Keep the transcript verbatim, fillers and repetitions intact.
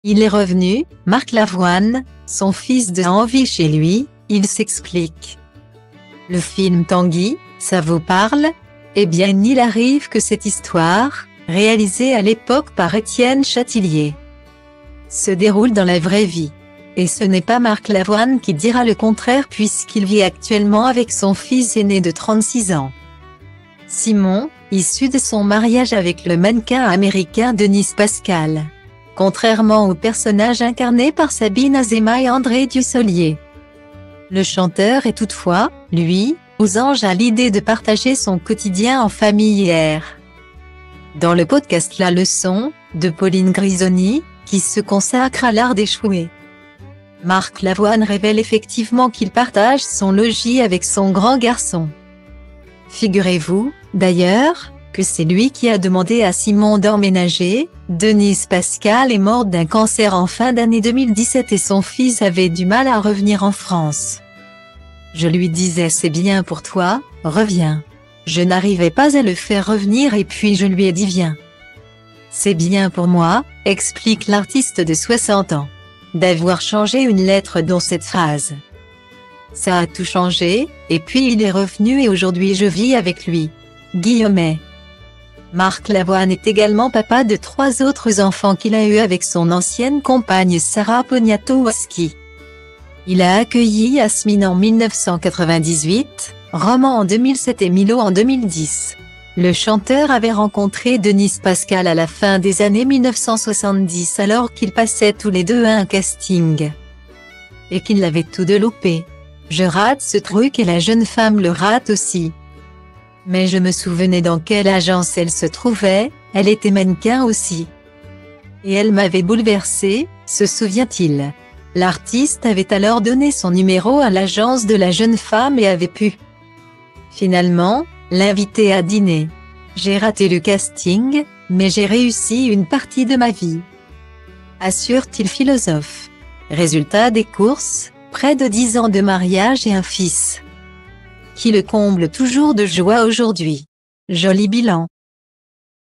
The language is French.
Il est revenu, Marc Lavoine, son fils de envie chez lui, il s'explique. Le film Tanguy, ça vous parle? Eh bien il arrive que cette histoire, réalisée à l'époque par Étienne Châtillier, se déroule dans la vraie vie. Et ce n'est pas Marc Lavoine qui dira le contraire puisqu'il vit actuellement avec son fils aîné de trente-six ans. Simon, issu de son mariage avec le mannequin américain Denise Pascal. Contrairement au personnage incarné par Sabine Azéma et André Dussolier. Le chanteur est toutefois, lui, aux anges à l'idée de partager son quotidien en famille hier. Dans le podcast La Leçon, de Pauline Grisoni, qui se consacre à l'art d'échouer, Marc Lavoine révèle effectivement qu'il partage son logis avec son grand garçon. Figurez-vous, d'ailleurs, que c'est lui qui a demandé à Simon d'emménager. Denise Pascal est morte d'un cancer en fin d'année deux mille dix-sept et son fils avait du mal à revenir en France. Je lui disais c'est bien pour toi, reviens. Je n'arrivais pas à le faire revenir et puis je lui ai dit viens. C'est bien pour moi, explique l'artiste de soixante ans, d'avoir changé une lettre dans cette phrase. Ça a tout changé, et puis il est revenu et aujourd'hui je vis avec lui. Guillaumet. Marc Lavoine est également papa de trois autres enfants qu'il a eus avec son ancienne compagne Sarah Poniatowski. Il a accueilli Yasmine en mille neuf cent quatre-vingt-dix-huit, Roman en deux mille sept et Milo en deux mille dix. Le chanteur avait rencontré Denise Pascal à la fin des années mille neuf cent soixante-dix alors qu'ils passaient tous les deux à un casting. Et qu'ils l'avaient tous deux loupé. Je rate ce truc et la jeune femme le rate aussi. Mais je me souvenais dans quelle agence elle se trouvait, elle était mannequin aussi. Et elle m'avait bouleversé, se souvient-il. L'artiste avait alors donné son numéro à l'agence de la jeune femme et avait pu, finalement, l'inviter à dîner. J'ai raté le casting, mais j'ai réussi une partie de ma vie. Assure-t-il philosophe. Résultat des courses, près de dix ans de mariage et un fils qui le comble toujours de joie aujourd'hui. Joli bilan.